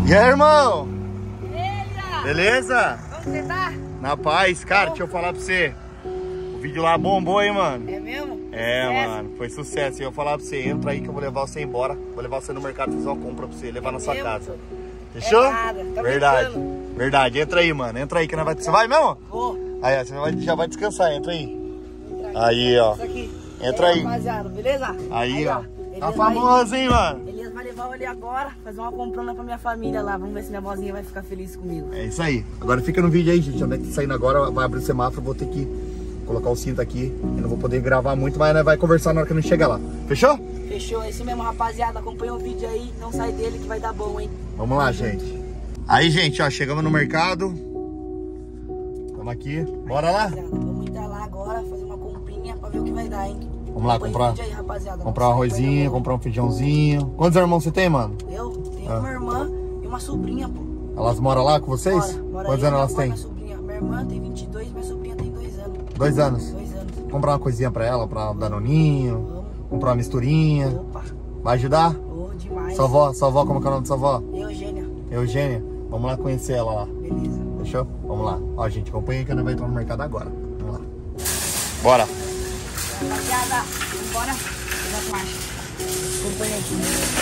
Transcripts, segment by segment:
E aí, irmão? Beleza? Beleza? Como você tá? Na paz, cara, deixa eu falar pra você. O vídeo lá bombou, hein, mano? É mesmo? É, Sucesso? mano, foi sucesso. E eu vou falar pra você, entra aí que eu vou levar você embora. Vou levar você no mercado, fazer uma compra pra você, levar na sua mesmo? casa. Fechou? É nada, tá Verdade. brincando. Verdade, entra aí, mano. Entra aí que nós vai. Você vai mesmo? Vou. Aí, ó, você já vai descansar, entra aí. Entrar Aí, ó. Isso aqui. Entra aí. Rapaziada, beleza? Aí, ó. Tá Elias famoso, hein, mano? Elias vai levar eu ali agora, fazer uma comprona pra minha família lá. Vamos ver se minha vozinha vai ficar feliz comigo. É isso aí. Agora fica no vídeo aí, gente. Onde é que tá saindo agora? Vai abrir o semáforo, vou ter que colocar o cinto aqui. Eu não vou poder gravar muito, mas vai conversar na hora que não chegar lá. Fechou? Fechou, é isso mesmo, rapaziada. Acompanha o vídeo aí, não sai dele que vai dar bom, hein? Vamos lá, gente. Aí, gente, ó, chegamos no mercado. Estamos aqui. Bora lá? Rapaziada, vamos entrar lá agora, fazer uma comprinha pra ver o que vai dar, hein? Vamos lá, Acompanha comprar. o vídeo aí, rapaziada. Comprar um Não sai, vai arrozinho, dar bom. comprar um feijãozinho. Quantos irmãos você tem, mano? Eu tenho uma irmã e uma sobrinha, pô. Elas moram lá com vocês? Mora Quantos aí, anos elas minha têm? sobrinha. Minha irmã tem 22, minha sobrinha tem 2 anos. 2 anos. 2 anos. Comprar uma coisinha pra ela, pra dar danoninho. Vamos. Comprar uma misturinha. Opa, Vai ajudar? ô, demais. Sua avó, como que é o nome da sua avó? Eugênia. Eugênia. Vamos lá conhecer ela lá. Beleza. Fechou? Vamos lá. Ó, gente, acompanha aí que nós vai entrar no mercado agora. Vamos lá. Bora. Rapaziada, bora. Pegar a marcha. Acompanha aqui.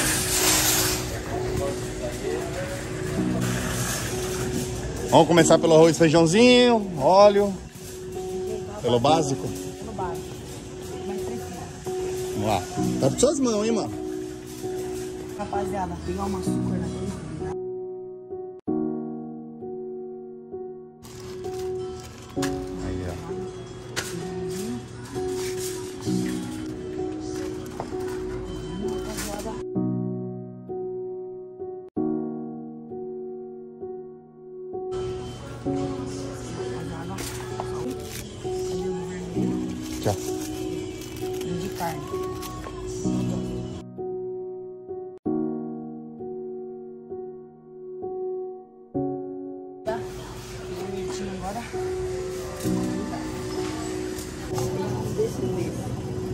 Vamos começar pelo arroz e feijãozinho, óleo. Pelo básico. Pelo básico. Mais precisa. Vamos lá. Tá com suas mãos, hein, mano? Rapaziada, pegar uma açúcar na frente. Aí, ó. Aqui, ó. De carne. Tá? Bonitinho agora. Desse mesmo.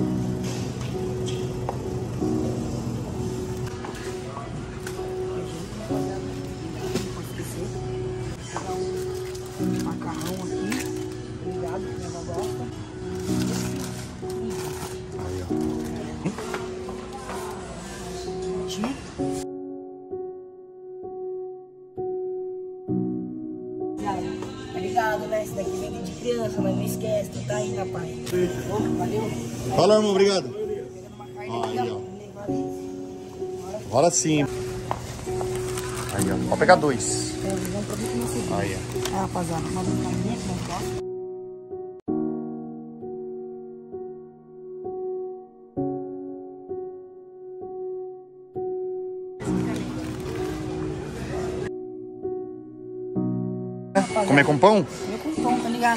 Pode esquecer. Vou pegar um macarrão aqui. Obrigado, minha avó gosta. Aí, ó. Tá ligado, né? Esse daqui vem de criança, mas não esquece, tu tá aí, rapaz. Ô, valeu. Fala, irmão, obrigado. Pegando uma carne Aí, aqui, ó. Agora sim. Aí, ó. Pode pegar 2. Vamos pra ver como você viu. Aí, ó. Rapaziada, uma carninha que não gosta. Comer com pão? Comer com pão, tá ligado?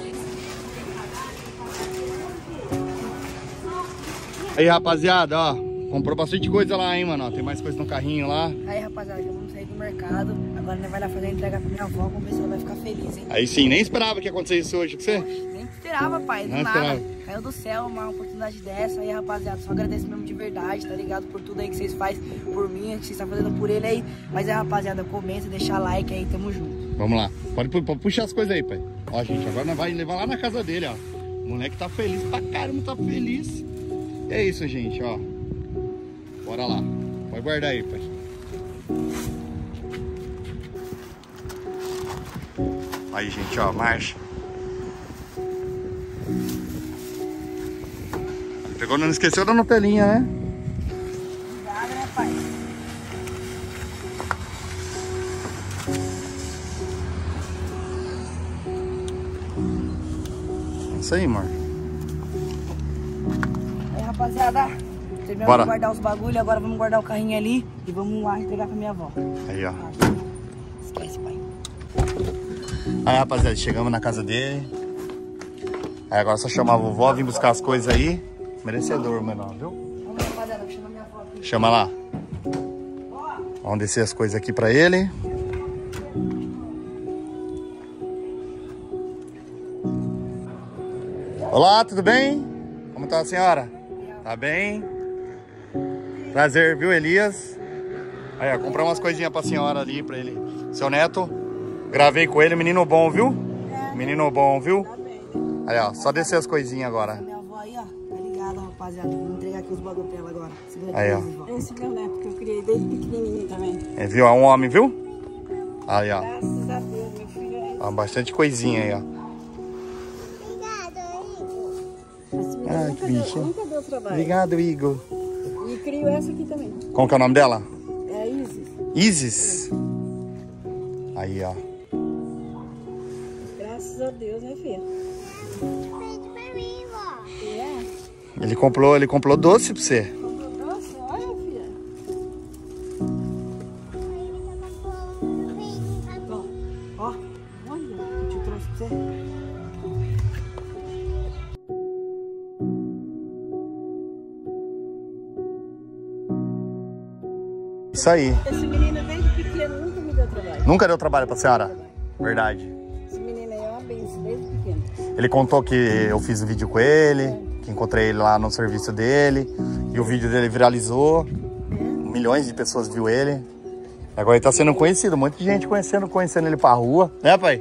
Aí, rapaziada, ó. Comprou bastante coisa lá, hein, mano. Ó, tem mais coisa no carrinho lá. Aí, rapaziada, já vamos sair do mercado. Agora nós vai lá fazer a entrega pra minha avó. Vamos ver se ela vai ficar feliz, hein? Aí sim, nem esperava que acontecesse isso hoje com você. Nem esperava, pai, do Não nada. esperava. Caiu do céu uma oportunidade dessa. Aí, rapaziada, só agradeço mesmo de verdade, tá ligado? Por tudo aí que vocês fazem por mim, que vocês estão fazendo por ele aí. Mas é, rapaziada, comenta, deixa like aí, tamo junto. Vamos lá. Pode puxar as coisas aí, pai. Ó, gente, agora nós vai levar lá na casa dele, ó. O moleque tá feliz pra caramba, tá feliz. E é isso, gente, ó. Bora lá. Pode guardar aí, pai. Aí, gente, ó, marcha. Pegou, não esqueceu da Nutelinha, né? Obrigado, né, pai? É isso aí, amor. Aí, rapaziada, terminamos Bora. de guardar os bagulhos, agora vamos guardar o carrinho ali e vamos lá entregar pra minha avó. Aí, ó. Esquece, pai. Aí, rapaziada, chegamos na casa dele. Aí agora só chamar a vovó, vir buscar as coisas aí. Merecedor, menor, viu? Vamos, rapaziada, vou chamar minha avó aqui. Chama lá. Vamos descer as coisas aqui pra ele. Olá, tudo bem? Como tá a senhora? Tá bem? Prazer, viu, Elias? Aí, ó, comprei umas coisinhas pra senhora ali, pra ele. Seu neto, gravei com ele, menino bom, viu? Menino bom, viu? Tá bem, né? Aí, ó, só descer as coisinhas agora. Minha avó aí, ó, tá ligado, rapaziada. Vou entregar aqui os bagulho pra ela agora. Aí, ó. Esse meu neto que eu criei desde pequenininho também. É, viu? É um homem, viu? Aí, ó. Graças a Deus, meu filho é... Ó, bastante coisinha aí, ó. Esse menino Ai, que bicho. nunca deu trabalho. Obrigado, Igor. E crio essa aqui também. Como que é o nome dela? É a Isis. Isis. Aí, ó. Graças a Deus, né, filha? É. Ele comprou doce pra você. Nossa, olha, filha. Ó, Olha. o tio trouxe pra você. Isso aí. Esse menino desde pequeno nunca me deu trabalho. Nunca deu trabalho pra senhora? Verdade. Esse menino aí é uma benção desde pequeno. Ele contou que eu fiz um vídeo com ele, que encontrei ele lá no serviço dele, e o vídeo dele viralizou. Milhões de pessoas viu ele. Agora ele tá sendo conhecido, um monte de gente conhecendo ele pra rua. Né, pai?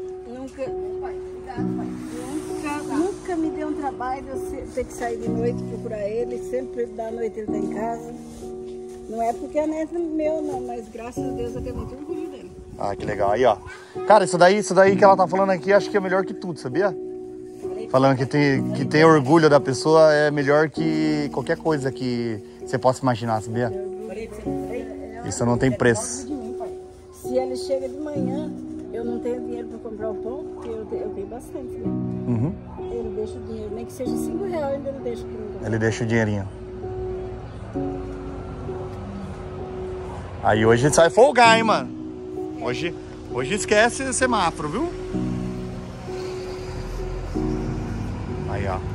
Nunca me deu um trabalho eu ter que sair de noite procurar ele. Sempre da noite ele tá em casa. Não é porque é neto meu, não, mas graças a Deus eu tenho muito orgulho dele. Ah, que legal. Aí, ó. Cara, isso daí que ela tá falando aqui, acho que é melhor que tudo, sabia? Falando que tem orgulho da pessoa é melhor que qualquer coisa que você possa imaginar, sabia? Isso não tem preço. Se ele chega de manhã, eu não tenho dinheiro para comprar o pão, porque eu tenho bastante, né? Uhum. Ele deixa o dinheiro, nem que seja R$5, ainda ele deixa para mim. Ele deixa o dinheirinho. Aí hoje a gente vai folgar, hein, mano? Hoje esquece semáforo, viu? Aí, ó.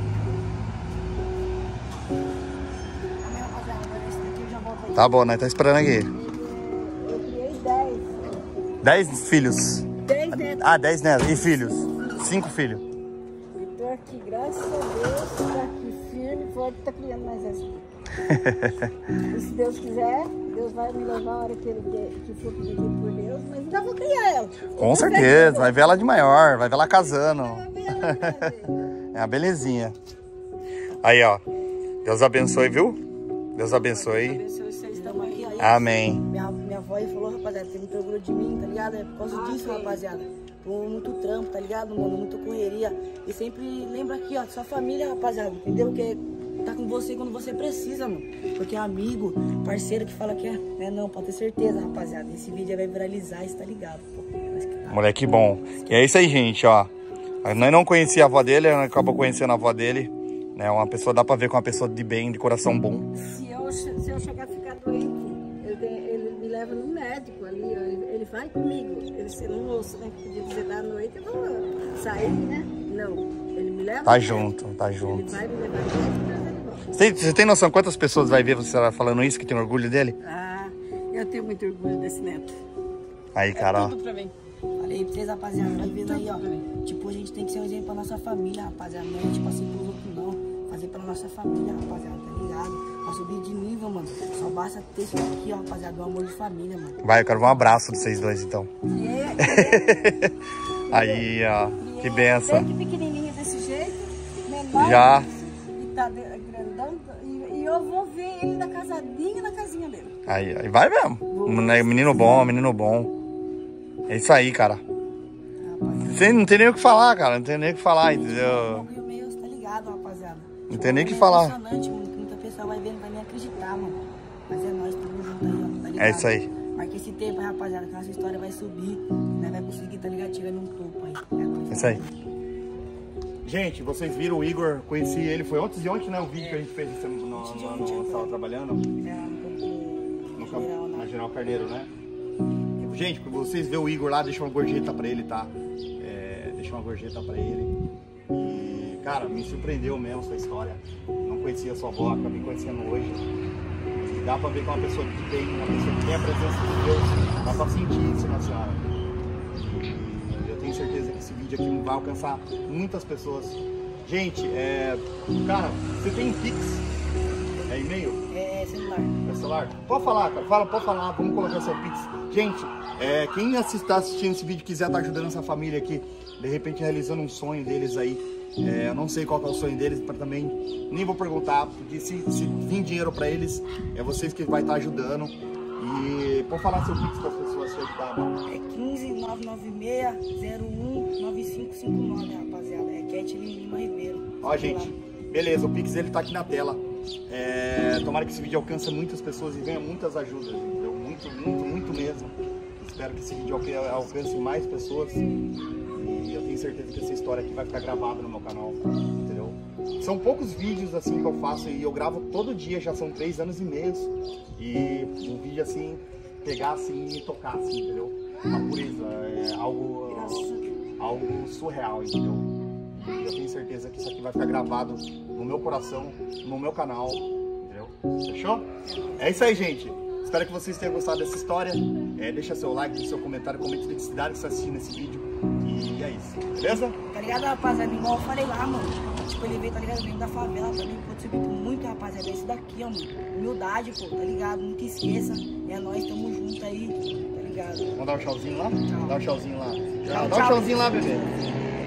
Tá bom, né? Tá esperando aqui. Eu criei 10. 10 filhos. 10 netos. Ah, 10 netos. E filhos? 5 filhos. Eu tô aqui, graças a Deus, tô aqui firme, forte, tá criando mais essa. E se Deus quiser, Deus vai me levar a hora que for pedido por Deus, mas ainda vou criar ela. Com certeza. Vai ver ela de maior, vai ver ela casando. É uma belezinha. Aí, ó. Deus abençoe, viu? Deus abençoe. Estamos aqui, aí, Amém. Minha avó aí falou, rapaziada, tem muito orgulho de mim, tá ligado? É por causa disso, rapaziada. Por muito trampo, tá ligado, mano? Muita correria. E sempre lembra aqui, ó, sua família, rapaziada, entendeu? Que tá com você quando você precisa, mano. Porque é amigo, parceiro que fala que é, né? Não, pode ter certeza, rapaziada. Esse vídeo vai viralizar, você tá ligado, pô. Moleque bom. E é isso aí, gente, ó. Nós não conhecia a avó dele, nós acabamos conhecendo a avó dele. Né? Uma pessoa, dá pra ver que é uma pessoa de bem, de coração bom. Se eu chegar a ficar doente, ele me leva no médico ali, ó, ele vai comigo. Ele se não ouço, né? Que podia dizer da noite, eu vou sair, né? Não, ele me leva. Tá junto, tá junto. Ele vai me levar no médico e trazer ele volta. Você tem noção quantas pessoas vai ver você falando isso, que tem orgulho dele? Ah, eu tenho muito orgulho desse neto. Aí, cara, ó. Tudo pra mim. Falei pra vocês, rapaziada, vai vendo aí, ó. Tipo, a gente tem que ser um exemplo pra nossa família, rapaziada. Não é tipo assim pros outros, não. Fazer pra nossa família, rapaziada, tá ligado? Pra subir de nível, mano. Só basta ter isso aqui, ó, rapaziada, do amor de família, mano. Vai, eu quero ver um abraço de vocês dois, então. Aí, ó. Que benção. Desde pequenininho desse jeito, menor. Já. E tá grandão. E eu vou ver ele na casadinha, na casinha dele. Aí vai mesmo. Menino bom, menino bom. É isso aí, cara. Você não tem nem o que falar, cara. Não tem nem o que falar, entendeu? Tá ligado, rapaziada? Não tem nem o que falar. É impressionante, mano, que muita pessoa vai ver, não vai nem acreditar, mano. Mas é nós, tudo junto aí, ó, tá ligado? É isso aí. Marca esse tempo aí, rapaziada, que a nossa história vai subir, né? Vai conseguir, tá ligado? Tirar num topo aí. É isso aí. Gente, vocês viram o Igor, conheci ele, foi antes de ontem, né? O vídeo que a gente fez no sala trabalhando. No campo, na General Carneiro, né? Gente, quando vocês verem o Igor lá, deixa uma gorjeta pra ele, tá? Deixa uma gorjeta pra ele. E, cara, me surpreendeu mesmo sua história. Não conhecia a sua avó, acabei conhecendo hoje. E dá pra ver que é uma pessoa que tem, uma pessoa que tem a presença de Deus. Dá pra sentir isso na senhora. E eu tenho certeza que esse vídeo aqui vai alcançar muitas pessoas. Gente, cara, você tem Pix? É e-mail? É celular. É celular? celular. Pode falar, cara. Pode falar. Vamos colocar seu Pix. Gente, quem tá assistindo esse vídeo e quiser estar ajudando essa família aqui, de repente realizando um sonho deles aí, eu não sei qual que é o sonho deles, para também nem vou perguntar, porque se vir dinheiro para eles, é vocês que vai estar ajudando. E pode falar seu Pix para as pessoas te ajudar, mano. É 15996019559, rapaziada. É Ketlin Lima Ribeiro. Ó, gente, beleza, o Pix ele tá aqui na tela. Tomara que esse vídeo alcance muitas pessoas e venha muitas ajudas, entendeu? Muito mesmo. Espero que esse vídeo alcance mais pessoas. E eu tenho certeza que essa história aqui vai ficar gravada no meu canal, entendeu? São poucos vídeos assim que eu faço e eu gravo todo dia, já são 3 anos e meio. E um vídeo assim, pegar assim e me tocar assim, entendeu? Uma pureza, algo surreal, entendeu? E eu tenho certeza que isso aqui vai ficar gravado no meu coração, no meu canal, entendeu? Fechou? É isso aí, gente. Espero que vocês tenham gostado dessa história. Deixa seu like, deixa seu comentário, comente da cidade que você está assistindo esse vídeo. E é isso, beleza? Tá ligado, rapaziada? Igual eu falei lá, mano. Tipo, ele veio, tá ligado? Veio da favela também. Pode subir por muito, rapaziada. É isso daqui, ó, mano. Humildade, pô, tá ligado? Nunca esqueça. É nóis, tamo junto aí, tá ligado? Vamos dar um tchauzinho lá? Tchau. Dá um tchauzinho lá. Tchau, Dá um tchau. tchauzinho lá, bebê.